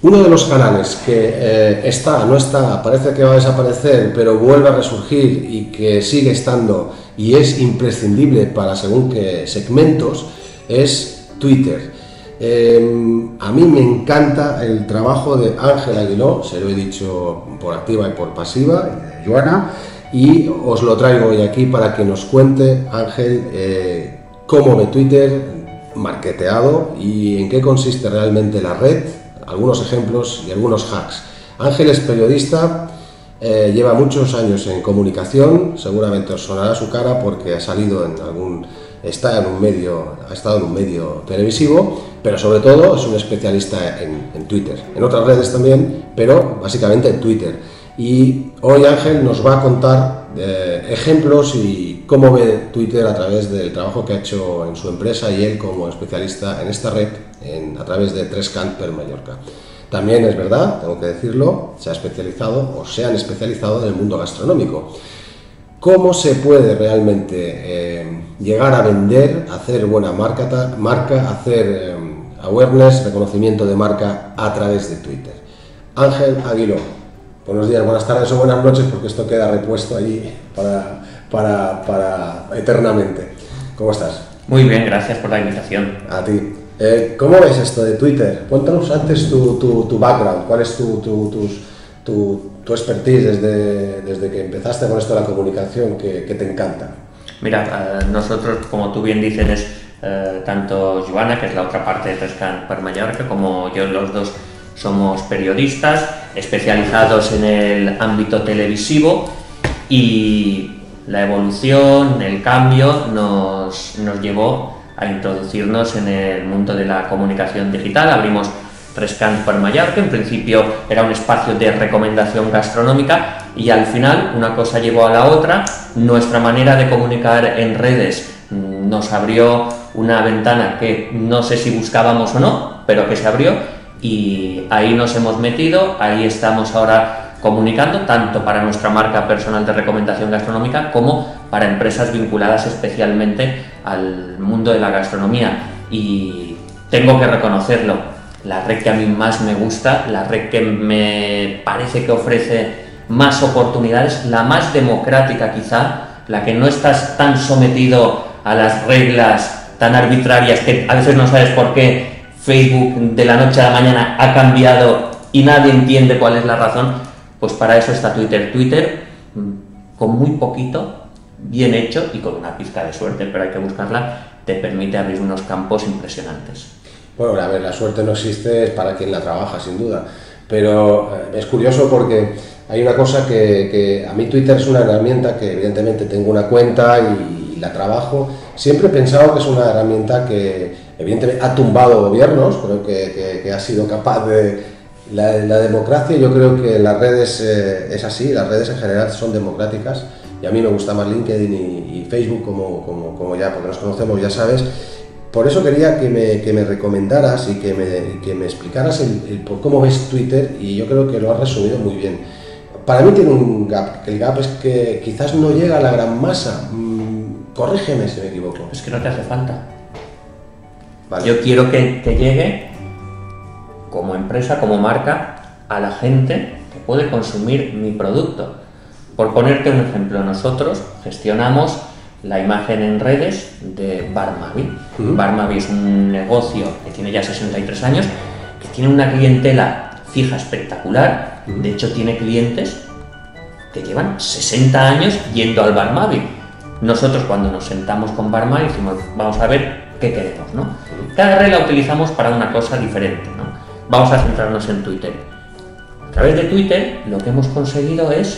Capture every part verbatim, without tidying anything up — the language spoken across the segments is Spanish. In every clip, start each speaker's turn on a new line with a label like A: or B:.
A: Uno de los canales que eh, está, no está, parece que va a desaparecer, pero vuelve a resurgir y que sigue estando y es imprescindible para según qué segmentos, es Twitter. Eh, a mí me encanta el trabajo de Ángel Aguiló, se lo he dicho por activa y por pasiva, y de Joana, y os lo traigo hoy aquí para que nos cuente, Ángel, eh, cómo ve Twitter marketeado y en qué consiste realmente la red, algunos ejemplos y algunos hacks. Ángel es periodista, eh, lleva muchos años en comunicación, seguramente os sonará su cara porque ha salido en algún, está en un medio, ha estado en un medio televisivo, pero sobre todo es un especialista en, en Twitter, en otras redes también, pero básicamente en Twitter. Y hoy Ángel nos va a contar eh, ejemplos y cómo ve Twitter a través del trabajo que ha hecho en su empresa y él como especialista en esta red en, a través de Trescant per Mallorca. También es verdad, tengo que decirlo, se ha especializado o se han especializado en el mundo gastronómico. ¿Cómo se puede realmente eh, llegar a vender, hacer buena marca, marca hacer eh, awareness, reconocimiento de marca a través de Twitter? Ángel Aguiló. Buenos días, buenas tardes o buenas noches, porque esto queda repuesto allí para, para, para eternamente. ¿Cómo estás?
B: Muy bien, gracias por la invitación.
A: A ti. Eh, ¿Cómo ves esto de Twitter? Cuéntanos antes tu, tu, tu background, cuál es tu, tu, tu, tu, tu expertise desde, desde que empezaste con esto de la comunicación, que, que te encanta.
B: Mira, eh, nosotros, como tú bien dices, es, eh, tanto Joana, que es la otra parte de Trescant per Mallorca, como yo, los dos somos periodistas especializados en el ámbito televisivo, y la evolución, el cambio nos, nos llevó a introducirnos en el mundo de la comunicación digital. Abrimos Trescant per Mallorca, en principio era un espacio de recomendación gastronómica y al final una cosa llevó a la otra. Nuestra manera de comunicar en redes nos abrió una ventana que no sé si buscábamos o no, pero que se abrió, y ahí nos hemos metido, ahí estamos ahora comunicando tanto para nuestra marca personal de recomendación gastronómica como para empresas vinculadas especialmente al mundo de la gastronomía. Y tengo que reconocerlo, la red que a mí más me gusta, la red que me parece que ofrece más oportunidades, la más democrática quizá, la que no estás tan sometido a las reglas tan arbitrarias que a veces no sabes por qué Facebook de la noche a la mañana ha cambiado y nadie entiende cuál es la razón. Pues para eso está Twitter. Twitter, con muy poquito, bien hecho y con una pizca de suerte, pero hay que buscarla, te permite abrir unos campos impresionantes.
A: Bueno, a ver, la suerte no existe, es para quien la trabaja, sin duda, pero eh, es curioso porque hay una cosa que, que a mí Twitter es una herramienta que evidentemente tengo una cuenta y, y la trabajo. Siempre he pensado que es una herramienta que evidentemente ha tumbado gobiernos, creo que, que, que ha sido capaz de... La, la democracia, yo creo que las redes eh, es así, las redes en general son democráticas y a mí me gusta más LinkedIn y, y Facebook como, como, como ya, porque nos conocemos, ya sabes. Por eso quería que me, que me recomendaras y que me, que me explicaras el, el, por cómo ves Twitter, y yo creo que lo has resumido muy bien. Para mí tiene un gap, que el gap es que quizás no llega a la gran masa. Mm, corrígeme si me equivoco.
B: Es que no te hace falta.
A: Vale.
B: Yo quiero que, que llegue como empresa, como marca, a la gente que puede consumir mi producto. Por ponerte un ejemplo, nosotros gestionamos la imagen en redes de Barmavi. Uh-huh. Barmavi es un negocio que tiene ya sesenta y tres años, que tiene una clientela fija espectacular. Uh-huh. De hecho, tiene clientes que llevan sesenta años yendo al Barmavi. Nosotros, cuando nos sentamos con Barmavi, decimos, vamos a ver qué queremos, ¿no? Uh-huh. Cada red la utilizamos para una cosa diferente, ¿no? Vamos a centrarnos en Twitter. A través de Twitter lo que hemos conseguido es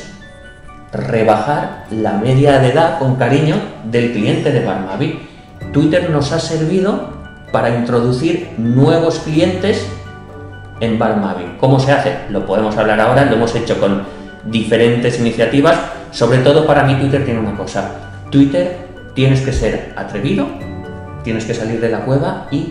B: rebajar la media de edad, con cariño, del cliente de Barmavi. Twitter nos ha servido para introducir nuevos clientes en Barmavi. ¿Cómo se hace? Lo podemos hablar ahora, lo hemos hecho con diferentes iniciativas. Sobre todo, para mí Twitter tiene una cosa. Twitter, tienes que ser atrevido, tienes que salir de la cueva y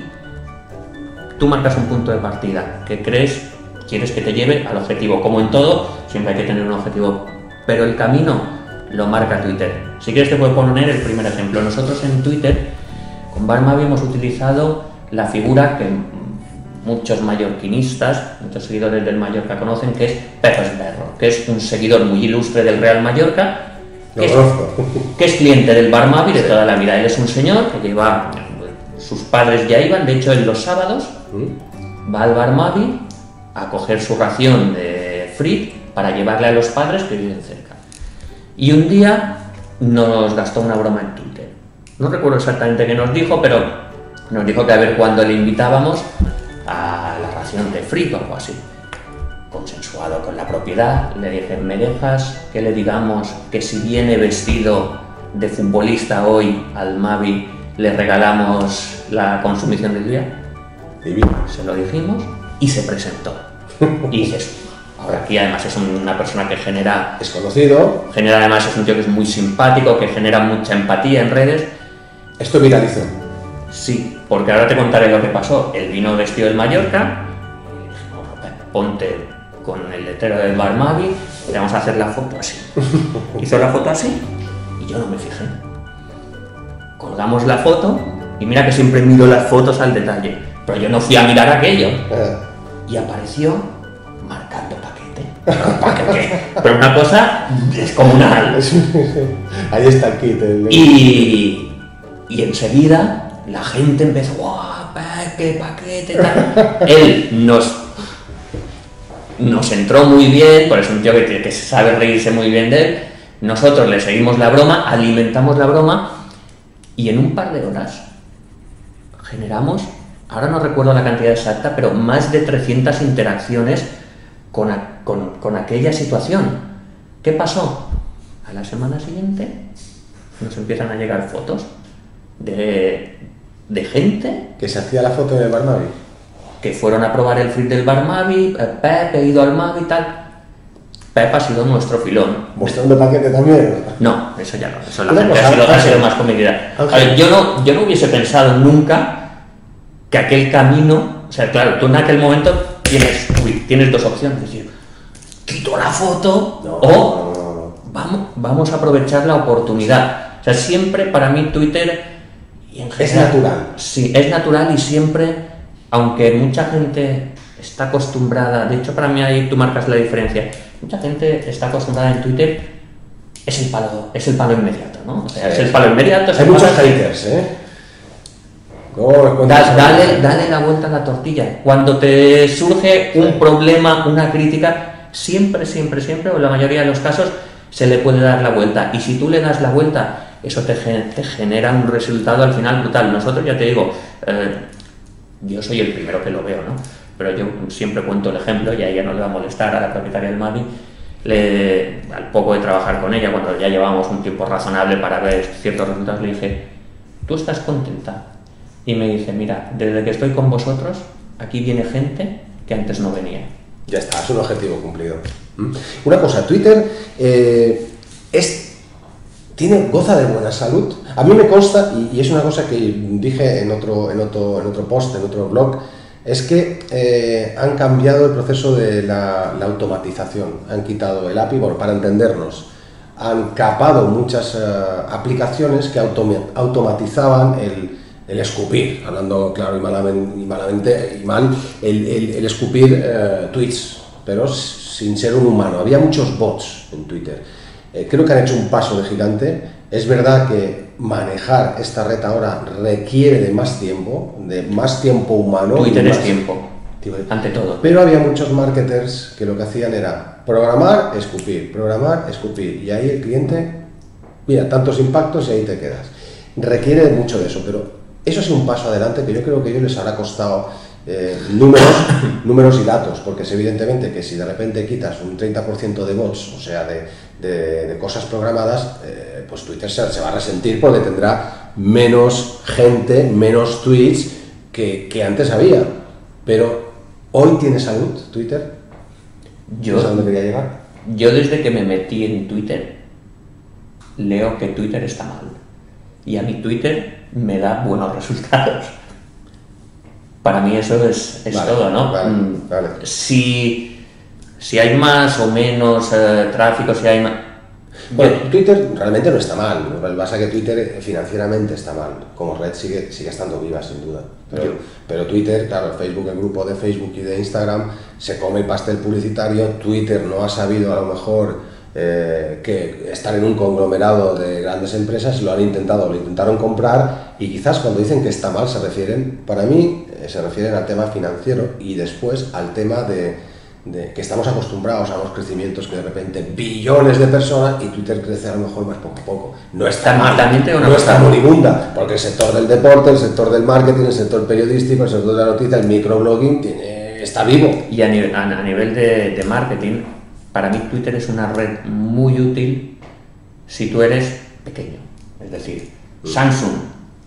B: tú marcas un punto de partida que crees, quieres que te lleve al objetivo. Como en todo, siempre hay que tener un objetivo, pero el camino lo marca Twitter. Si quieres te puedo poner el primer ejemplo. Nosotros en Twitter, con Barmavi, hemos utilizado la figura que muchos mallorquinistas, muchos seguidores del Mallorca conocen, que es Pepe Esberro, que es un seguidor muy ilustre del Real Mallorca, que, es, que es cliente del Barmavi de toda la vida. Él es un señor que lleva, sus padres ya iban, de hecho él los sábados va al Barmavi a coger su ración de frit para llevarle a los padres que viven cerca. Y un día nos gastó una broma en Twitter. No recuerdo exactamente qué nos dijo, pero nos dijo que a ver cuándo le invitábamos a la ración de frit o algo así. Consensuado con la propiedad, le dije, ¿me dejas que le digamos que si viene vestido de futbolista hoy al Mavi le regalamos la consumición del día?
A: Divino.
B: Se lo dijimos y se presentó. Y dices, ahora aquí además es una persona que genera...
A: Es conocido.
B: Genera además, es un tío que es muy simpático, que genera mucha empatía en redes.
A: Esto viralizó.
B: Sí, porque ahora te contaré lo que pasó. Él vino vestido del Mallorca, y dijimos, ponte con el letrero del Barmavi, y le vamos a hacer la foto así. Hizo la foto así y yo no me fijé. Colgamos la foto y mira que siempre miro las fotos al detalle, pero yo no fui a mirar aquello. Y apareció marcando paquete. ¿Paquete? Pero una cosa descomunal.
A: Ahí está el kit. El...
B: Y, y enseguida la gente empezó, ¡guau! ¡Qué paquete! Tal. Él nos, nos entró muy bien, por eso es un tío que, que sabe reírse muy bien de él. Nosotros le seguimos la broma, alimentamos la broma y en un par de horas generamos, ahora no recuerdo la cantidad exacta, pero más de trescientas interacciones con, a, con, con aquella situación. ¿Qué pasó? A la semana siguiente nos empiezan a llegar fotos de, de gente...
A: Que se hacía la foto en el Barmavi.
B: Que fueron a probar el frit del Barmavi, Pep, he ido al Mavi y tal... Pep ha sido nuestro filón.
A: ¿Mostrando paquete también?
B: No, eso ya no. Eso la gente cosa, ha, sido, ha sido más comedida. A ver, yo no, yo no hubiese pensado nunca que aquel camino... O sea, claro, tú en aquel momento tienes, uy, tienes dos opciones. Es decir, quito la foto no, o no, no, no. Vamos, vamos a aprovechar la oportunidad. O sea, siempre para mí Twitter... Y en general,
A: es natural.
B: Sí, es natural y siempre, aunque mucha gente está acostumbrada... De hecho, para mí ahí tú marcas la diferencia. Mucha gente está acostumbrada en Twitter, es el palo, es el palo inmediato, ¿no? O sea, es el palo inmediato.
A: Hay muchos haters, ¿eh? No,
B: da, dale, dale la vuelta a la tortilla. Cuando te surge un problema, una crítica, siempre, siempre, siempre, o en la mayoría de los casos, se le puede dar la vuelta. Y si tú le das la vuelta, eso te, te genera un resultado al final brutal. Nosotros, ya te digo, eh, yo soy el primero que lo veo, ¿no? Pero yo siempre cuento el ejemplo, y a ella no le va a molestar, a la propietaria del Mavi, le, al poco de trabajar con ella, cuando ya llevábamos un tiempo razonable para ver ciertos resultados, le dije, ¿tú estás contenta? Y me dice, mira, desde que estoy con vosotros, aquí viene gente que antes no venía.
A: Ya está, es un objetivo cumplido. Una cosa, Twitter eh, es, tiene, goza de buena salud. A mí me consta, y, y es una cosa que dije en otro, en otro, en otro post, en otro blog, es que eh, han cambiado el proceso de la, la automatización, han quitado el A P I, bueno, para entendernos, han capado muchas uh, aplicaciones que autom automatizaban el, el escupir, hablando claro y malamente, y, malamente, y mal, el, el, el escupir uh, tweets, pero sin ser un humano. Había muchos bots en Twitter. Eh, creo que han hecho un paso de gigante. Es verdad que manejar esta red ahora requiere de más tiempo, de más tiempo humano.
B: Twitter
A: más,
B: es tiempo, ante todo.
A: Pero había muchos marketers que lo que hacían era programar, escupir, programar, escupir. Y ahí el cliente, mira, tantos impactos y ahí te quedas. Requiere mucho de eso, pero eso es un paso adelante que yo creo que a ellos les habrá costado eh, números, números y datos, porque es evidentemente que si de repente quitas un treinta por ciento de bots, o sea, de, de, de cosas programadas, eh, pues Twitter se, se va a resentir porque tendrá menos gente, menos tweets que, que antes había. Pero hoy tiene salud Twitter.
B: Yo,
A: ¿Sabes a dónde quería llegar?
B: Yo desde que me metí en Twitter leo que Twitter está mal. Y a mí Twitter me da buenos resultados. Para mí eso es, es vale, todo, ¿no?
A: Vale, vale.
B: Si, si hay más o menos eh, tráfico, si hay más...
A: Bueno, Twitter realmente no está mal, lo que pasa es que Twitter financieramente está mal, como red sigue, sigue estando viva sin duda, pero, pero Twitter, claro, Facebook, el grupo de Facebook y de Instagram se come el pastel publicitario. Twitter no ha sabido a lo mejor eh, que estar en un conglomerado de grandes empresas, lo han intentado, lo intentaron comprar, y quizás cuando dicen que está mal se refieren, para mí, eh, se refieren al tema financiero y después al tema de De que estamos acostumbrados a unos crecimientos que de repente billones de personas, y Twitter crece a lo mejor más poco a poco. No está mal, no está moribunda, porque el sector del deporte, el sector del marketing, el sector periodístico, el sector de la noticia, el microblogging tiene, está vivo.
B: Y a nivel, a nivel de, de marketing, para mí Twitter es una red muy útil si tú eres pequeño, es decir, mm. Samsung.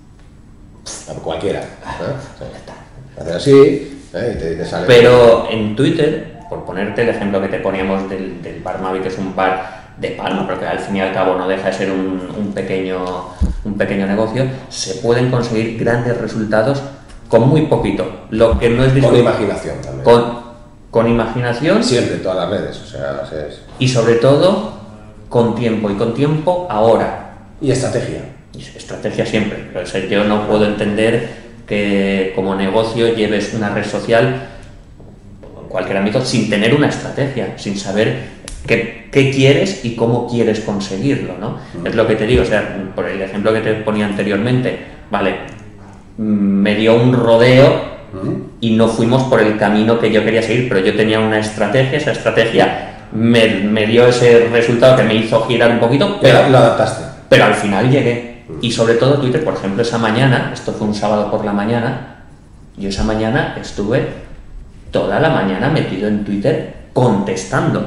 A: Cualquiera. ¿Eh? Hacer así, ¿eh? y te, te sale.
B: Pero en Twitter, por ponerte el ejemplo que te poníamos del, del Bar Mavi, que es un bar de Palma, pero que al fin y al cabo no deja de ser un, un, pequeño, un pequeño negocio, se pueden conseguir grandes resultados con muy poquito. Lo que no es
A: con imaginación también.
B: Con, con imaginación.
A: Siempre, en todas las redes. O sea, es...
B: Y sobre todo, con tiempo. Y con tiempo ahora.
A: Y estrategia.
B: Y estrategia siempre. O sea, yo no puedo entender que como negocio lleves una red social cualquier ámbito sin tener una estrategia, sin saber qué, qué quieres y cómo quieres conseguirlo, ¿no? Mm. Es lo que te digo, o sea, por el ejemplo que te ponía anteriormente, vale, me dio un rodeo mm. y no fuimos por el camino que yo quería seguir, pero yo tenía una estrategia, esa estrategia me, me dio ese resultado que me hizo girar un poquito, pero,
A: pero lo adaptaste.
B: Pero al final llegué. Mm. Y sobre todo Twitter, por ejemplo, esa mañana, esto fue un sábado por la mañana, yo esa mañana estuve toda la mañana metido en Twitter contestando,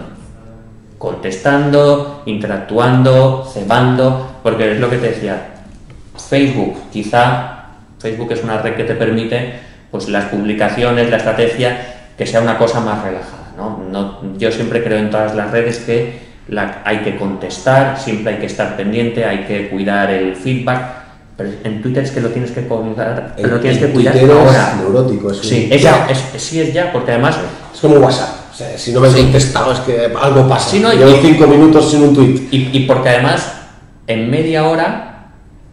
B: contestando, interactuando, cebando, porque es lo que te decía, Facebook, quizá Facebook es una red que te permite pues las publicaciones, la estrategia, que sea una cosa más relajada, ¿no? No, yo siempre creo en todas las redes que la, hay que contestar, siempre hay que estar pendiente, hay que cuidar el feedback. Pero en Twitter es que lo tienes que cuidar,
A: el,
B: lo tienes que cuidar
A: Twitter
B: ahora.
A: Es neurótico, es
B: sí, es ya, es, sí es ya, porque además
A: es como WhatsApp. O sea, si no me has sí. contestado es que algo pasa.
B: Sí, no,
A: llevo y, cinco minutos sin un tweet.
B: Y, y porque además en media hora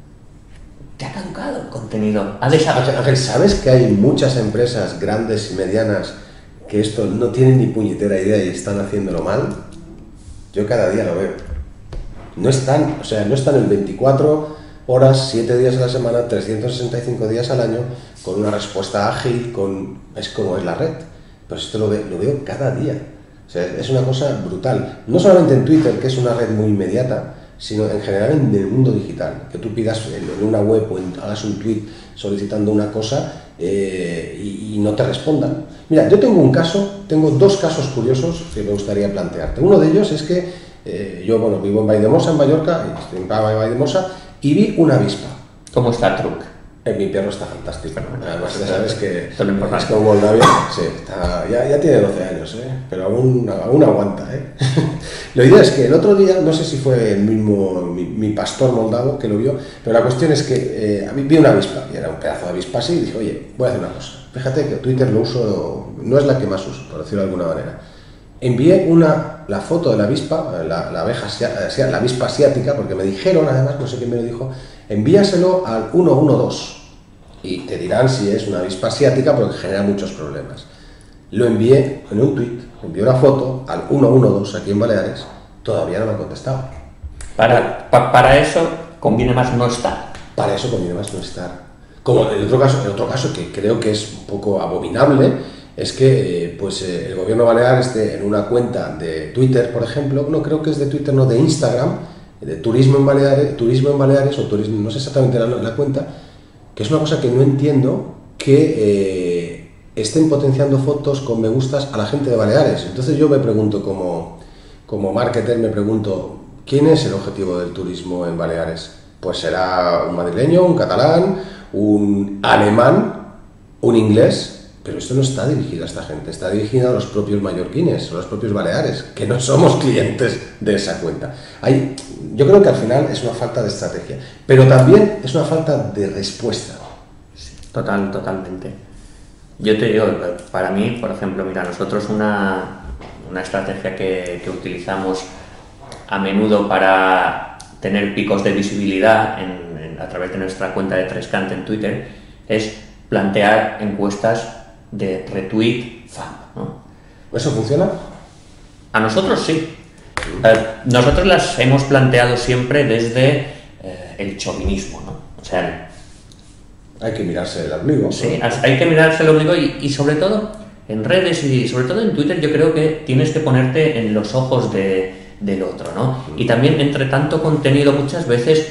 B: te ha caducado el contenido. Ha desaparecido.
A: Ángel, ¿sabes que hay muchas empresas grandes y medianas que esto no tienen ni puñetera idea y están haciéndolo mal? Yo cada día lo veo. No están, o sea, no están en veinticuatro horas, siete días a la semana, trescientos sesenta y cinco días al año, con una respuesta ágil, con es como es la red. Pues esto lo, ve, lo veo cada día. O sea, es una cosa brutal. No solamente en Twitter, que es una red muy inmediata, sino en general en el mundo digital. Que tú pidas en una web o en, hagas un tweet solicitando una cosa eh, y, y no te respondan. Mira, yo tengo un caso, tengo dos casos curiosos que me gustaría plantearte. Uno de ellos es que eh, yo, bueno, vivo en Valldemossa, en Mallorca, y estoy en Valldemossa, y vi una avispa.
B: ¿Cómo está Truc?
A: Eh, mi perro está fantástico. Además, ya sabes que es como Moldavia. Sí, está, ya, ya tiene doce años, ¿eh? Pero aún, aún aguanta. ¿eh? La idea es que el otro día, no sé si fue el mismo, mi, mi pastor moldavo que lo vio, pero la cuestión es que eh, vi una avispa, y era un pedazo de avispa así, y dije, oye, voy a hacer una cosa. Fíjate que Twitter lo uso, no es la que más uso, por decirlo de alguna manera. Envié una, la foto de la avispa, la, la, abeja, la avispa asiática, porque me dijeron, además, no sé quién me lo dijo, envíaselo al ciento doce y te dirán si es una avispa asiática porque genera muchos problemas. Lo envié en un tweet, envié una foto al ciento doce aquí en Baleares, todavía no me ha contestado.
B: Para, pa, para eso conviene más no estar.
A: Para eso conviene más no estar. Como el otro caso, el otro caso que creo que es un poco abominable, es que eh, pues, eh, el gobierno balear esté en una cuenta de Twitter, por ejemplo, no creo que es de Twitter, no, de Instagram, de turismo en Baleares, turismo en Baleares o turismo, no sé exactamente la, la cuenta, que es una cosa que no entiendo, que eh, estén potenciando fotos con me gustas a la gente de Baleares. Entonces yo me pregunto, como, como marketer, me pregunto, ¿quién es el objetivo del turismo en Baleares? Pues será un madrileño, un catalán, un alemán, un inglés. Pero esto no está dirigido a esta gente, está dirigido a los propios mallorquines, a los propios baleares, que no somos clientes de esa cuenta. Hay, yo creo que al final es una falta de estrategia, pero también es una falta de respuesta.
B: Sí, total, totalmente. Yo te digo, para mí, por ejemplo, mira, nosotros una, una estrategia que, que utilizamos a menudo para tener picos de visibilidad en, en, a través de nuestra cuenta de Trescant en Twitter, es plantear encuestas de retweet fan, ¿no?
A: ¿Eso funciona?
B: A nosotros sí. Eh, nosotros las hemos planteado siempre desde eh, el chauvinismo, ¿no? O sea,
A: hay que mirarse el ombligo.
B: Sí, hay que mirarse el ombligo y, y sobre todo en redes y sobre todo en Twitter yo creo que tienes que ponerte en los ojos de, del otro, ¿no? Y también entre tanto contenido muchas veces,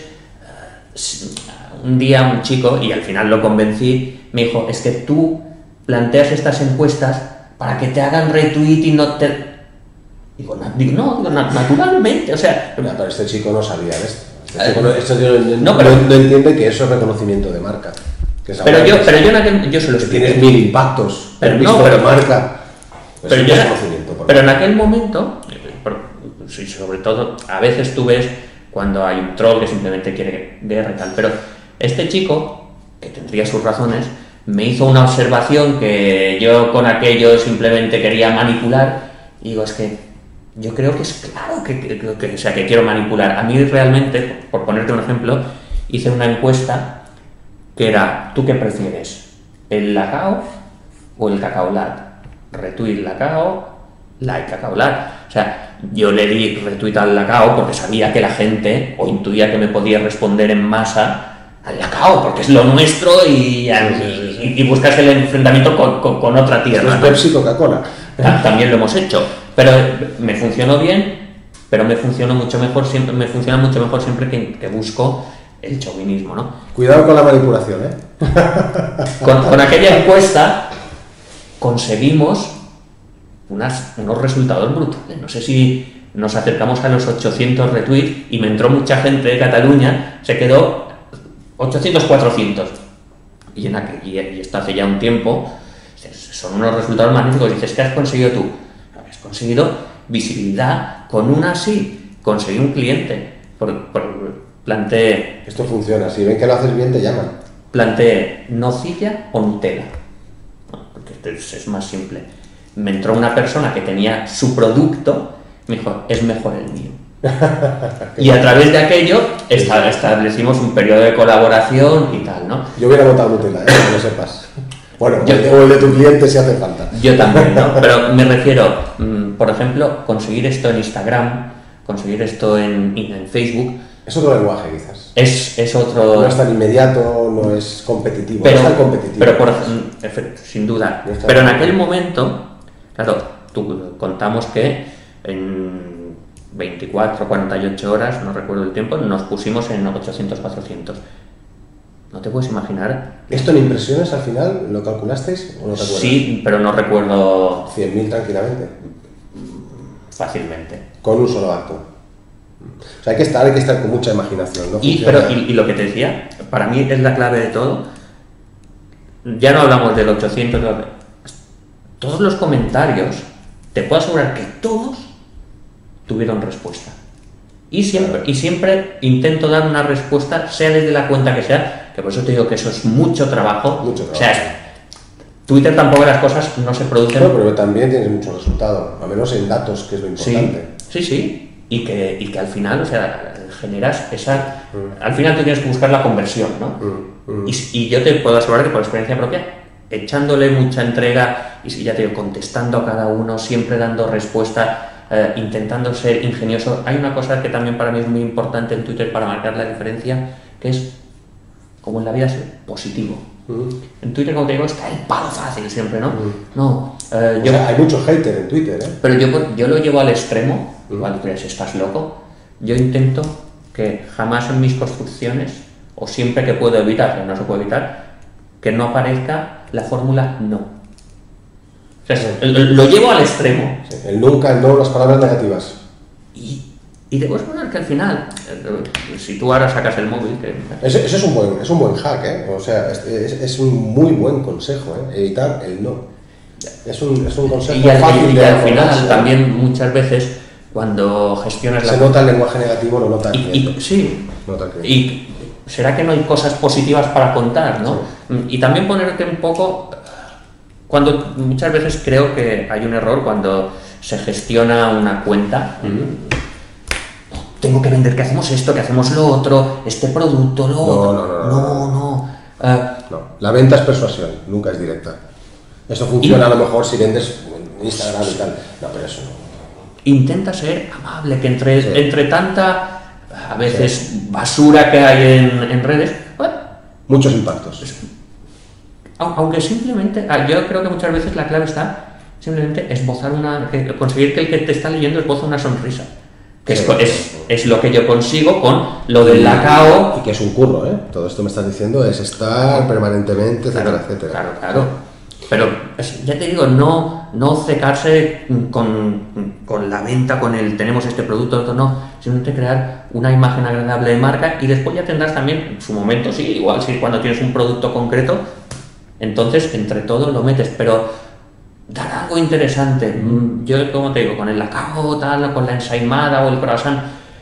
B: uh, un día un chico, y al final lo convencí, me dijo, es que tú planteas estas encuestas para que te hagan retweet y no te... Digo, no, digo, no, digo, naturalmente, o sea...
A: Pero este chico no sabía de esto. Este chico no, este tío
B: no,
A: no,
B: pero,
A: no entiende que eso es reconocimiento de marca. Que
B: pero, yo, pero yo en aquel... Yo se lo expliqué.
A: Tienes mil impactos.
B: Pero no, pero...
A: marca. Pues
B: pero,
A: es
B: yo,
A: reconocimiento,
B: pero en aquel momento, sí, sobre todo, a veces tú ves cuando hay un troll que simplemente quiere guerra y tal, pero este chico, que tendría sus razones, me hizo una observación que yo con aquello simplemente quería manipular, y digo, es que yo creo que es claro que, que, que, o sea, que quiero manipular. A mí realmente, por ponerte un ejemplo, hice una encuesta que era, ¿tú qué prefieres? ¿El Lacao o el Cacaolat? Retweet Lacao, like Cacaolat. O sea, yo le di retweet al Lacao porque sabía que la gente, o intuía que me podía responder en masa al Lacao, porque es lo nuestro y, y, y buscas el enfrentamiento con, con, con otra tierra.
A: Es Pepsi, Coca-Cola.
B: También lo hemos hecho, pero me funcionó bien, pero me funcionó mucho mejor siempre, me funciona mucho mejor siempre que, que busco el chauvinismo, ¿no?
A: Cuidado con la manipulación, ¿eh?
B: Con, con aquella encuesta conseguimos unas, unos resultados brutales. No sé si nos acercamos a los ochocientos retweets y me entró mucha gente de Cataluña, se quedó ochocientos, cuatrocientos. Y, en aquel, y, y esto hace ya un tiempo. Son unos resultados magníficos. Dices, ¿qué has conseguido tú? Has conseguido visibilidad con una sí. Conseguí un cliente. Por, por, planteé...
A: Esto funciona. Si ven que lo haces bien, te llaman.
B: Planteé nocilla o Nutella. No, porque esto es, es más simple. Me entró una persona que tenía su producto, me dijo, es mejor el mío. Y a través de aquello establecimos un periodo de colaboración y tal, ¿no?
A: Yo hubiera votado Nutella, ¿eh? Que lo sepas. Bueno, yo, o el de tu cliente si hace falta.
B: Yo también, ¿no? Pero me refiero, por ejemplo, conseguir esto en Instagram, conseguir esto en, en Facebook.
A: Es otro lenguaje, quizás.
B: Es, es otro...
A: No es tan inmediato, no es competitivo.
B: Pero,
A: no es tan competitivo.
B: Pero por, sin duda. No pero en aquel momento, claro, tú, contamos que en veinticuatro, cuarenta y ocho horas, no recuerdo el tiempo, nos pusimos en ochocientos, cuatrocientos. ¿No te puedes imaginar?
A: ¿Esto en impresiones al final lo calculasteis o no te acuerdas?
B: Sí, pero no recuerdo...
A: cien mil tranquilamente.
B: Fácilmente.
A: Con un solo acto. O sea, hay que estar, hay que estar con mucha imaginación, ¿no?
B: Y, pero, y, y lo que te decía, para mí es la clave de todo. Ya no hablamos del ochocientos, todos los comentarios, te puedo asegurar que todos tuvieron respuesta. Y siempre, y siempre intento dar una respuesta, sea desde la cuenta que sea, que por eso te digo que eso es mucho trabajo.
A: Mucho trabajo.
B: O sea, Twitter tampoco las cosas no se producen.
A: No, pero también tienes mucho resultado, al menos en datos, que es lo importante.
B: Sí, sí, sí. Y que, y que al final, o sea, generas esa... Mm. Al final tú tienes que buscar la conversión, ¿no? Mm, mm. Y, y yo te puedo asegurar que por experiencia propia, echándole mucha entrega, y ya te digo, contestando a cada uno, siempre dando respuesta, eh, intentando ser ingenioso. Hay una cosa que también para mí es muy importante en Twitter para marcar la diferencia, que es, como en la vida, ser positivo. Mm. En Twitter, como te digo, está el palo fácil siempre, ¿no? Mm. No. Eh, yo,
A: o sea, hay mucho hater en Twitter, ¿eh?
B: Pero yo, yo lo llevo al extremo, mm. igual tú si estás loco. Yo intento que jamás en mis construcciones, o siempre que puedo evitar, que no se puede evitar, que no aparezca la fórmula no. O sea, sí. Lo llevo al extremo.
A: Sí, el nunca, el no, las palabras negativas.
B: Y, y te puedes poner que al final, si tú ahora sacas el móvil... Que...
A: Eso, eso es, un buen, es un buen hack, ¿eh? O sea, es, es, es un muy buen consejo, ¿eh? Evitar el no. Es un, es un consejo
B: y al,
A: fácil
B: y
A: de
B: al final también muchas veces cuando gestionas
A: se
B: la...
A: Se nota el lenguaje negativo, lo nota el
B: y, y, Sí.
A: Nota el
B: y será que no hay cosas positivas para contar, ¿no? Sí. Y también ponerte un poco... Cuando muchas veces creo que hay un error cuando se gestiona una cuenta... Mm-hmm. tengo que vender que hacemos esto, que hacemos lo otro, este producto, lo
A: No,
B: otro.
A: no, no, no,
B: no. no. Uh,
A: no. La venta es persuasión, nunca es directa. Eso funciona a lo mejor si vendes en Instagram y tal. No, pero eso no.
B: Intenta ser amable, que entre,
A: Sí.
B: entre tanta, a veces, sí. basura que hay en, en redes, bueno,
A: muchos impactos.
B: Aunque simplemente, yo creo que muchas veces la clave está simplemente esbozar una, conseguir que el que te está leyendo esboza una sonrisa. Que sí, es, es, es lo que yo consigo con lo del lacao.
A: Y que es un curro, ¿eh? Todo esto me estás diciendo es estar permanentemente, etcétera,
B: claro,
A: etcétera.
B: Claro, claro. Pero ya te digo, no, no cegarse con, con la venta, con el tenemos este producto, otro no, simplemente crear una imagen agradable de marca y después ya tendrás también en su momento, sí, igual si cuando tienes un producto concreto, entonces entre todos lo metes, pero dar algo interesante. Yo, como te digo, con el lacao, tal, con la ensaimada o el croissant,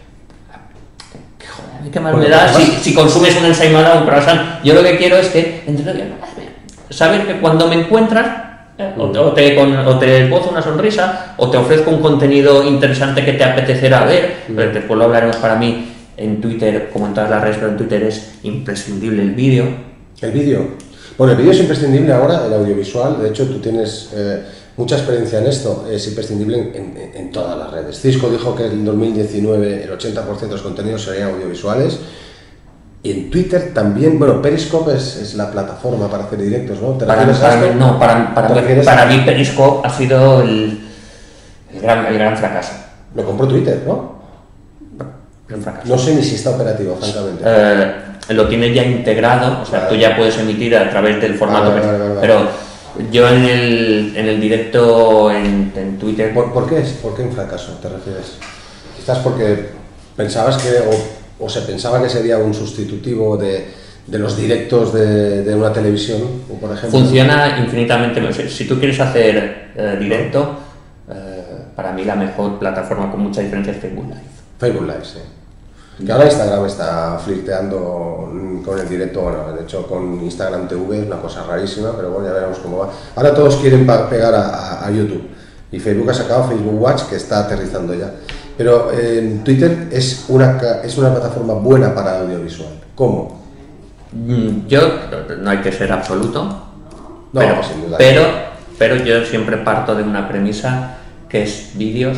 B: joder, ¿qué más bueno, me da si, si consumes una ensaimada o un croissant? Yo lo que quiero es que entre saber que cuando me encuentras eh, o, te, o, te, con, o te esbozo una sonrisa o te ofrezco un contenido interesante que te apetecerá ver, mm. pero después lo hablaremos. Para mí en Twitter, como en todas las redes, pero en Twitter es imprescindible el vídeo.
A: ¿El vídeo? Bueno, el vídeo es imprescindible ahora, el audiovisual. De hecho, tú tienes eh, mucha experiencia en esto, es imprescindible en, en, en todas las redes. Cisco dijo que en dos mil diecinueve el ochenta por ciento de los contenidos serían audiovisuales. Y en Twitter también, bueno, Periscope es, es la plataforma para hacer directos, ¿no? ¿Te
B: para,
A: refieres
B: para,
A: a esto?
B: No, para, para, mí, para mí Periscope ha sido el, el, gran, el gran fracaso.
A: Lo compró Twitter, ¿no?
B: El fracaso.
A: No sé ni si está operativo, francamente.
B: Eh, lo tiene ya integrado, o sea, vale. Tú ya puedes emitir a través del formato, vale, vale, vale, vale. Pero yo en el, en el directo en, en Twitter...
A: ¿Por, ¿Por qué es? ¿Por qué un fracaso te refieres? Quizás porque pensabas que... O, o se pensaba que sería un sustitutivo de, de los directos de, de una televisión, por ejemplo.
B: Funciona infinitamente mejor. Si tú quieres hacer eh, directo, eh, para mí la mejor plataforma con mucha diferencia es Facebook Live.
A: Facebook Live, sí. Que ahora Instagram está flirteando con el directo, bueno, de hecho con Instagram T V es una cosa rarísima, pero bueno, ya veremos cómo va. Ahora todos quieren pegar a, a, a YouTube y Facebook ha sacado Facebook Watch, que está aterrizando ya. Pero eh, Twitter es una, es una plataforma buena para el audiovisual. ¿Cómo?
B: Yo, no hay que ser absoluto,
A: no,
B: pero,
A: sin duda.
B: Pero, pero yo siempre parto de una premisa que es vídeos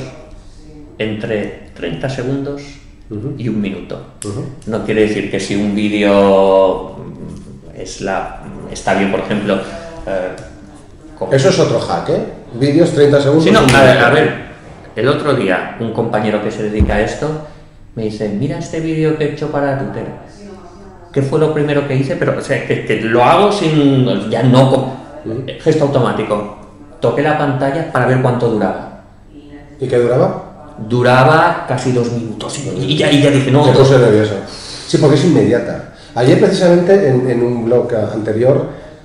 B: entre treinta segundos uh-huh. y un minuto. Uh-huh. No quiere decir que si un vídeo es la, está bien, por ejemplo... Eh,
A: Eso es otro hack, ¿eh? Vídeos treinta segundos.
B: Sí, no, a ver, a ver. El otro día, un compañero que se dedica a esto me dice, mira este vídeo que he hecho para Twitter. ¿Qué fue lo primero que hice? Pero, o sea, que, que lo hago sin... ya no... Con, gesto automático. Toqué la pantalla para ver cuánto duraba.
A: ¿Y qué duraba?
B: Duraba casi dos minutos. Y, y, ya, y ya dije, no...
A: Qué cosa nerviosa. Sí, porque es inmediata. Ayer, precisamente, en, en un blog anterior...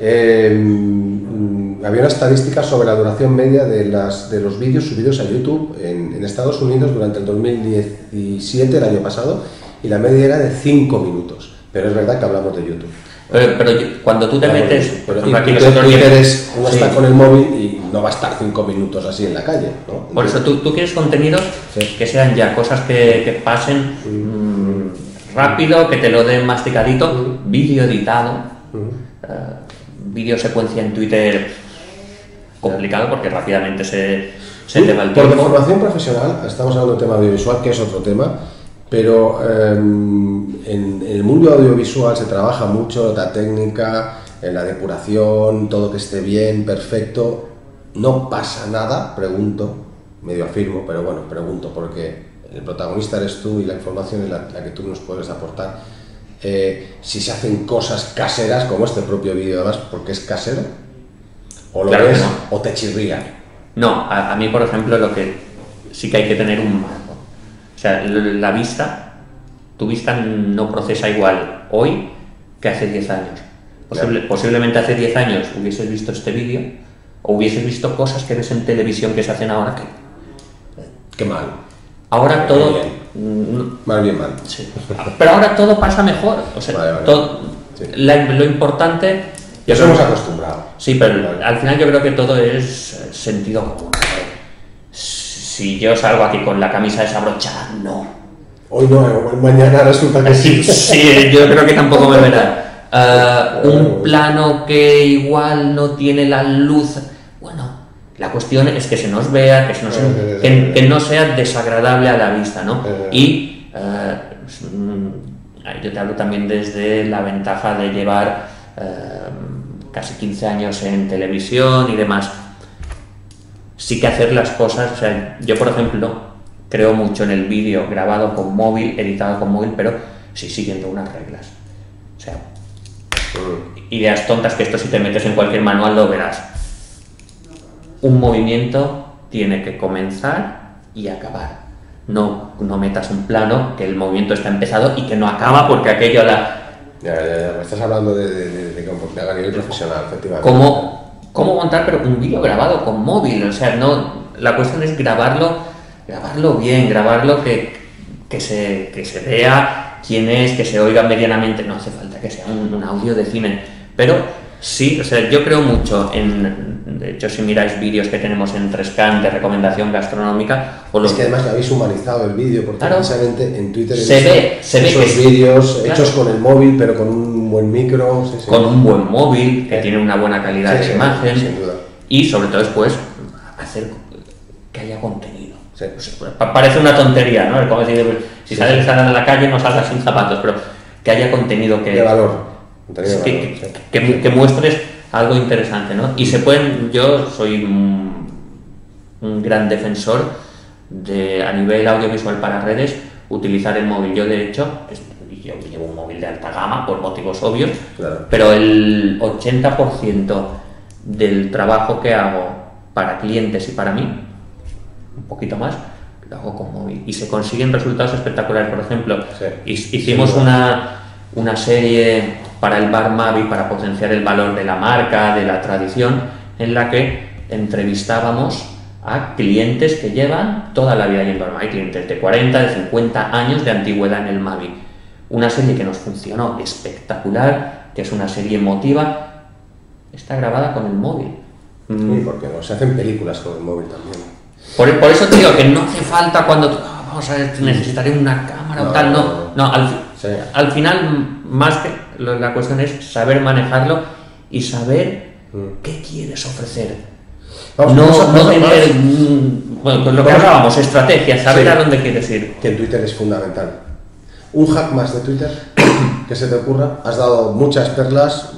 A: Eh, había una estadística sobre la duración media de, las, de los vídeos subidos a YouTube en, en Estados Unidos durante el dos mil diecisiete, el año pasado, y la media era de cinco minutos. Pero es verdad que hablamos de YouTube.
B: Pero, pero cuando tú te
A: hablamos
B: metes...
A: Pero y, aquí Twitter, Twitter es, uno sí. está con el móvil y no va a estar cinco minutos así en la calle, ¿no?
B: Por eso tú, tú quieres contenidos sí. que sean ya cosas que, que pasen mm, rápido, que te lo den masticadito, mm. vídeo editado, mm. uh, vídeo secuencia en Twitter... complicado porque rápidamente se, se
A: sí,
B: te va el
A: tiempo.
B: tiempo.
A: Por formación profesional, estamos hablando de tema audiovisual, que es otro tema, pero eh, en, en el mundo audiovisual se trabaja mucho la técnica, en la depuración, todo que esté bien, perfecto. No pasa nada, pregunto, medio afirmo, pero bueno, pregunto, porque el protagonista eres tú y la información es la, la que tú nos puedes aportar. Eh, si se hacen cosas caseras, como este propio vídeo además, porque es casero, o lo
B: claro
A: ves,
B: no.
A: o te chirría.
B: No, a, a mí, por ejemplo, lo que sí que hay que tener un marco. O sea, la vista, tu vista no procesa igual hoy que hace diez años. Posible, claro. Posiblemente hace diez años hubieses visto este vídeo o hubieses visto cosas que ves en televisión que se hacen ahora que...
A: Qué mal.
B: Ahora
A: Qué
B: todo...
A: Bien. Mal bien mal.
B: Sí. Pero ahora todo pasa mejor. O sea, vale, vale. Todo, sí. la, lo importante...
A: Ya somos acostumbrados.
B: Sí, pero vale. Al final yo creo que todo es sentido común. Si yo salgo aquí con la camisa desabrochada, no.
A: Hoy no, mañana resulta que sí.
B: Sí, yo creo que tampoco me verá. Uh, un plano que igual no tiene la luz. Bueno, la cuestión es que se nos vea, que, se nos, que, que no sea desagradable a la vista, ¿no? Y uh, yo te hablo también desde la ventaja de llevar uh, casi quince años en televisión y demás. Sí que hacer las cosas, o sea, yo por ejemplo creo mucho en el vídeo grabado con móvil, editado con móvil, pero sí siguiendo unas reglas. O sea, ideas tontas que esto si te metes en cualquier manual lo verás. Un movimiento tiene que comenzar y acabar. No, no metas un plano que el movimiento está empezado y que no acaba porque aquello la...
A: Ya, ya, ya, me estás hablando de, de, de, de, de a nivel profesional, efectivamente.
B: ¿Cómo, cómo montar pero un vídeo grabado con móvil? O sea, no, la cuestión es grabarlo, grabarlo bien, grabarlo que, que, se, que se vea quién es, que se oiga medianamente. No hace falta que sea un, un audio de cine, pero sí, o sea, yo creo mucho en, de hecho, si miráis vídeos que tenemos en tres can de recomendación gastronómica... O los...
A: Es que además lo habéis humanizado el vídeo, porque claro, precisamente en Twitter
B: se ve, se ve
A: esos
B: que
A: vídeos claro, hechos con el móvil, pero con un buen micro... Sí, sí.
B: Con un buen móvil, que eh. tiene una buena calidad sí, de sí, imagen,
A: sin duda.
B: Y sobre todo después hacer que haya contenido. Sí. Parece una tontería, ¿no? Como decir, si sí, sales sí. a la calle no salgas sin zapatos, pero que haya contenido que...
A: De valor.
B: Que, que, que, que muestres algo interesante, ¿no? Y se pueden, yo soy un, un gran defensor de, a nivel audiovisual para redes, utilizar el móvil. Yo de hecho, yo llevo un móvil de alta gama por motivos obvios,
A: claro,
B: pero el ochenta por ciento del trabajo que hago para clientes y para mí, un poquito más, lo hago con móvil y se consiguen resultados espectaculares. Por ejemplo, sí, hicimos sí, una, una serie para el bar Mavi, para potenciar el valor de la marca, de la tradición, en la que entrevistábamos a clientes que llevan toda la vida yendo al Mavi, clientes de cuarenta, de cincuenta años de antigüedad en el Mavi. Una serie que nos funcionó espectacular, que es una serie emotiva, está grabada con el móvil.
A: Sí, porque no, se hacen películas con el móvil también.
B: Por, por eso te digo que no hace falta cuando tú, oh, vamos a ver, necesitaré una cámara no, o tal, no, no, no al, sí. al final, más que la cuestión es saber manejarlo y saber mm. qué quieres ofrecer. Vamos, no vamos a, no tener, bueno, con lo que hablábamos, estrategia, saber sí, a dónde quieres ir.
A: Que en Twitter es fundamental. Un hack más de Twitter que se te ocurra. Has dado muchas perlas.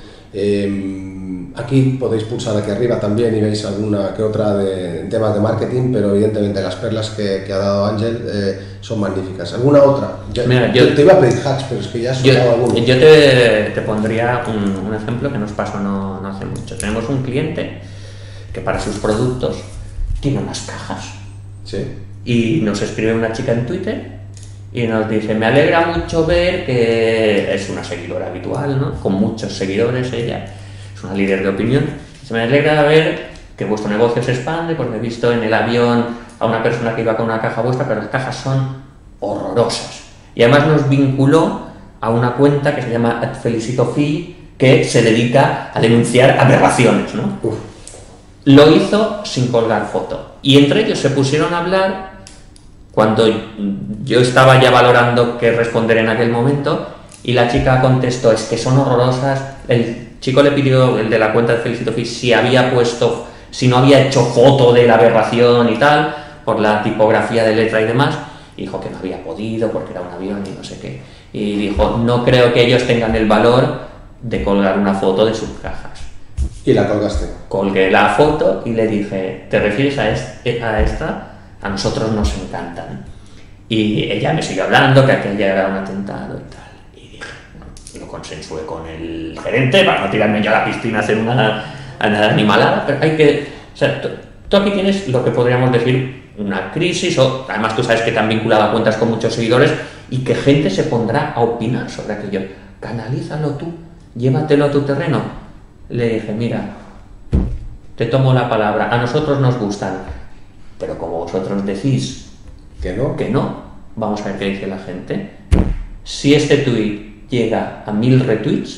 A: Eh, aquí podéis pulsar aquí arriba también y veis alguna que otra de temas de marketing, pero evidentemente las perlas que, que ha dado Ángel eh, son magníficas. ¿Alguna otra? Ya, Mira, yo, te iba a pedir hacks, pero es que ya has soltado alguno.
B: Yo te, te pondría un, un ejemplo que nos pasó no, no hace mucho. Tenemos un cliente que para sus productos tiene unas cajas.
A: Sí.
B: Y nos escribe una chica en Twitter y nos dice, me alegra mucho ver que es una seguidora habitual, ¿no? Con muchos seguidores ella, es una líder de opinión. Se me alegra ver que vuestro negocio se expande porque he visto en el avión a una persona que iba con una caja vuestra, pero las cajas son horrorosas. Y además nos vinculó a una cuenta que se llama @felicitofi, que se dedica a denunciar aberraciones, ¿no? Uf. Lo hizo sin colgar foto. Y entre ellos se pusieron a hablar cuando yo estaba ya valorando qué responder en aquel momento y la chica contestó, es que son horrorosas. El chico le pidió, el de la cuenta de Felicitofi, si había puesto, si no había hecho foto de la aberración y tal, por la tipografía de letra y demás. Y dijo que no había podido porque era un avión y no sé qué. Y dijo, no creo que ellos tengan el valor de colgar una foto de sus cajas.
A: ¿Y la colgaste?
B: Colgué la foto y le dije, ¿te refieres a, este, a esta? A nosotros nos encantan. Y ella me siguió hablando que aquella era un atentado y tal. Y dije, bueno, lo consensué con el gerente para no tirarme yo a la piscina a hacer una, una animalada, pero hay que... O sea, tú, tú aquí tienes lo que podríamos decir una crisis, o además tú sabes que te han vinculado a cuentas con muchos seguidores y que gente se pondrá a opinar sobre aquello. Canalízalo tú, llévatelo a tu terreno. Le dije, mira, te tomo la palabra, a nosotros nos gustan, pero como vosotros decís
A: que no,
B: que no, vamos a ver qué dice la gente. Si este tweet llega a mil retweets,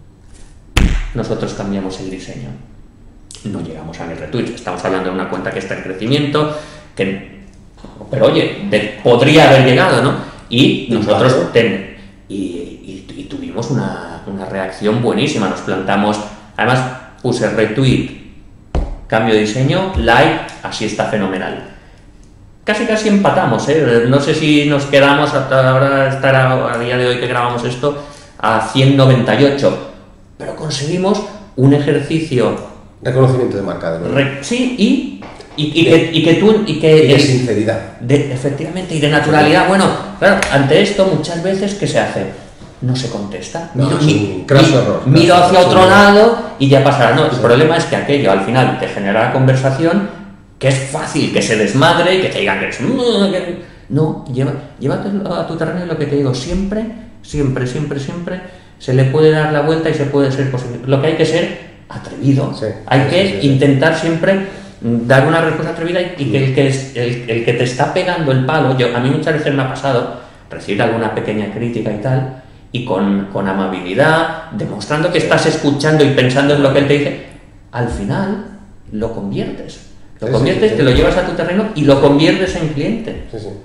B: nosotros cambiamos el diseño. No llegamos a mil retweets, estamos hablando de una cuenta que está en crecimiento, que, pero oye, de, podría haber llegado, ¿no? y nosotros ten, y, y, y tuvimos una, una reacción buenísima, nos plantamos, además puse retweet, cambio de diseño, like, así está fenomenal. Casi casi empatamos, ¿eh? No sé si nos quedamos hasta ahora, estar a, a día de hoy que grabamos esto, a ciento noventa y ocho, pero conseguimos un ejercicio...
A: Reconocimiento de marca, de verdad.
B: Re, sí, y, y, y, de, que, y que tú... Y, que,
A: y de sinceridad.
B: De, efectivamente, y de naturalidad. Bueno, claro, ante esto muchas veces, ¿qué se hace? No se contesta.
A: No,
B: miro,
A: es un craso error.
B: Miro
A: craso
B: hacia
A: error,
B: otro
A: sí,
B: lado y ya pasará. No,
A: sí.
B: El problema es que aquello al final te genera conversación, que es fácil que se desmadre y que te digan que es... No, lleva, llévatelo a tu terreno y lo que te digo, siempre, siempre, siempre, siempre se le puede dar la vuelta y se puede ser posible. Lo que hay que ser atrevido.
A: Sí,
B: hay
A: sí,
B: que
A: sí, sí,
B: intentar sí. siempre dar una respuesta atrevida y, y que, el que es, el, el que te está pegando el palo, yo, a mí muchas veces me ha pasado recibir alguna pequeña crítica y tal, y con, con amabilidad, demostrando que estás escuchando y pensando en lo que él te dice, al final lo conviertes. Lo conviertes, sí, sí, sí. Te lo llevas a tu terreno y lo conviertes en cliente.
A: Sí, sí.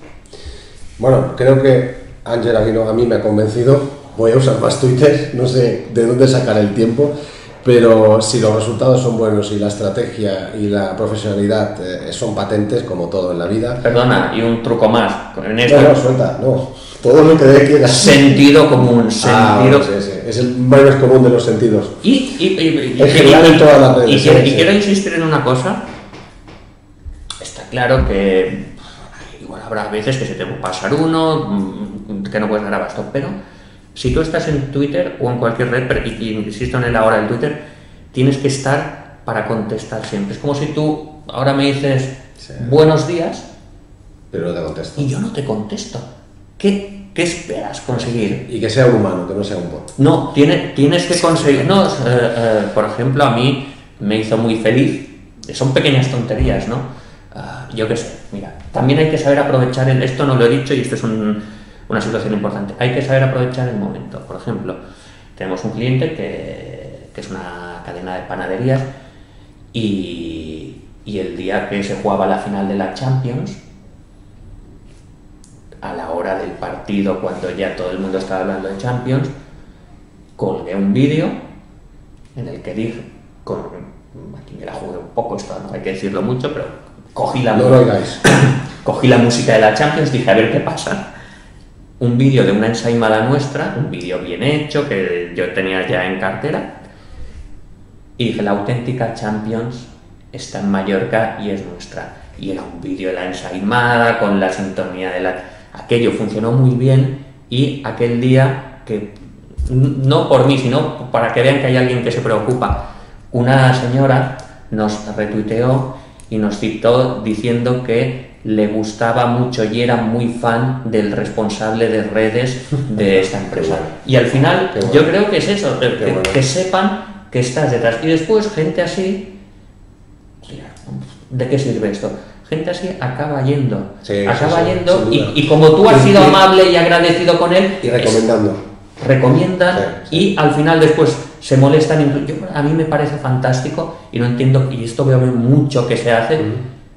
A: Bueno, creo que Ángel Aguino a mí me ha convencido. Voy a usar más Twitter, no sé de dónde sacar el tiempo, pero si los resultados son buenos y la estrategia y la profesionalidad eh, son patentes, como todo en la vida.
B: Perdona, y un truco más. En esto,
A: no, no, suelta, no. Todo lo que quieras.
B: Sentido común, sentido...
A: Ah, bueno, sí, sí. Es el más común de los sentidos.
B: Y, y, y, y,
A: es general en todas las redes.
B: Y,
A: sí,
B: y,
A: sí.
B: y quiero insistir en una cosa. Está claro que igual habrá veces que se te va a pasar uno, que no puedes dar abasto, pero si tú estás en Twitter o en cualquier red, y insisto en el ahora del Twitter, tienes que estar para contestar siempre. Es como si tú ahora me dices sí. buenos días,
A: pero no te contesto.
B: Y yo no te contesto. ¿Qué, qué esperas conseguir?
A: Y que sea un humano, que no sea un bot.
B: No, tiene, tienes que conseguir... No, eh, eh, por ejemplo, a mí me hizo muy feliz, son pequeñas tonterías, ¿no? Uh, yo qué sé, mira, también hay que saber aprovechar, el, esto no lo he dicho y esto es un, una situación importante, hay que saber aprovechar el momento. Por ejemplo, tenemos un cliente que, que es una cadena de panaderías y, y el día que se jugaba la final de la Champions, a la hora del partido, cuando ya todo el mundo estaba hablando de Champions, colgué un vídeo en el que dije, con, aquí me la jugué un poco, esto no hay que decirlo mucho, pero cogí la,
A: no lo oigáis.
B: cogí la música de la Champions, dije a ver qué pasa. Un vídeo de una ensaimada nuestra, un vídeo bien hecho que yo tenía ya en cartera, y dije, la auténtica Champions está en Mallorca y es nuestra. Y era un vídeo de la ensaimada con la sintonía de la... Aquello funcionó muy bien y aquel día, que no por mí, sino para que vean que hay alguien que se preocupa, una señora nos retuiteó y nos citó diciendo que le gustaba mucho y era muy fan del responsable de redes de esta empresa. Y al final bueno. yo creo que es eso, que, bueno. que sepan que estás detrás. Y después gente así, ¿de qué sirve esto? Gente así acaba yendo, sí, acaba sí, sí, yendo y, y como tú has sido amable y agradecido con él,
A: y recomendando,
B: es, recomiendan sí, sí. Y al final después se molestan. Yo, a mí me parece fantástico y no entiendo, y esto veo mucho que se hace, uh-huh.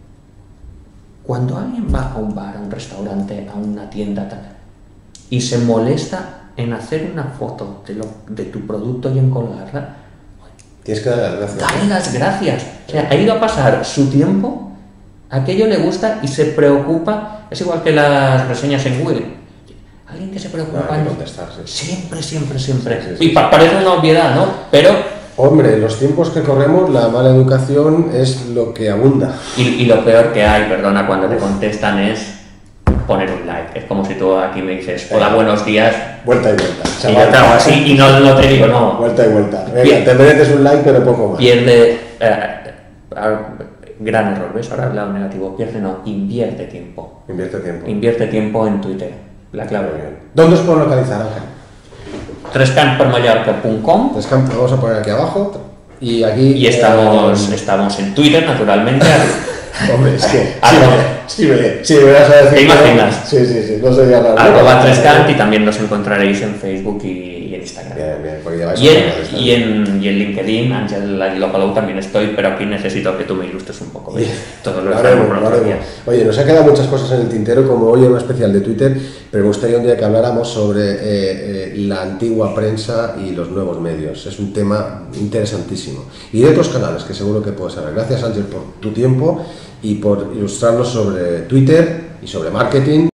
B: cuando alguien va a un bar, a un restaurante, a una tienda tal, y se molesta en hacer una foto de, lo, de tu producto y en colgarla,
A: tienes que dar las gracias.
B: Dale las gracias. O sea, ha ido a pasar su tiempo, aquello le gusta y se preocupa. Es igual que las reseñas en Google. Alguien que se preocupa
A: no,
B: en
A: contestar, sí.
B: siempre, siempre, siempre.
A: Sí, sí, sí,
B: y pa parece una obviedad, ¿no? Pero...
A: Hombre, en los tiempos que corremos, la mala educación es lo que abunda.
B: Y, y lo peor que hay, perdona, cuando te contestan es poner un like. Es como si tú aquí me dices, hola, buenos días.
A: Vuelta y vuelta.
B: Y yo te hago así y no, no te digo, no.
A: Vuelta y vuelta. Venga, te mereces un like, pero poco más.
B: Pierde... Eh, gran error, ¿ves? Ahora he hablado negativo. Pierde, no, invierte tiempo.
A: Invierte tiempo.
B: Invierte tiempo en Twitter. La clave.
A: Bien. ¿Dónde os puedo localizar, Ángel?
B: tres camp per mallorca punto com.
A: tres camp, vamos a poner aquí abajo. Y aquí.
B: Y estamos, eh, estamos en Twitter, naturalmente.
A: Hombre, es que.
B: Sí,
A: me, sí, me, sí, me vas a decir.
B: ¿Te imaginas?
A: Sí, sí, sí, no sería raro.
B: Arroba tres camp y también nos encontraréis en Facebook y, y en Instagram.
A: Bien, bien, porque ya vais
B: y,
A: a
B: en,
A: hablar,
B: y, en, y en LinkedIn, Ángel Aguiló Palou también estoy, pero aquí necesito que tú me ilustres un poco. ¿Ves? Todo lo,
A: lo
B: lo
A: haremos, lo haremos. Oye, nos han quedado muchas cosas en el tintero, como hoy en una especial de Twitter, pero me gustaría un día que habláramos sobre eh, eh, la antigua prensa y los nuevos medios. Es un tema interesantísimo. Y de otros canales que seguro que puedes saber. Gracias, Ángel, por tu tiempo y por ilustrarnos sobre Twitter y sobre marketing.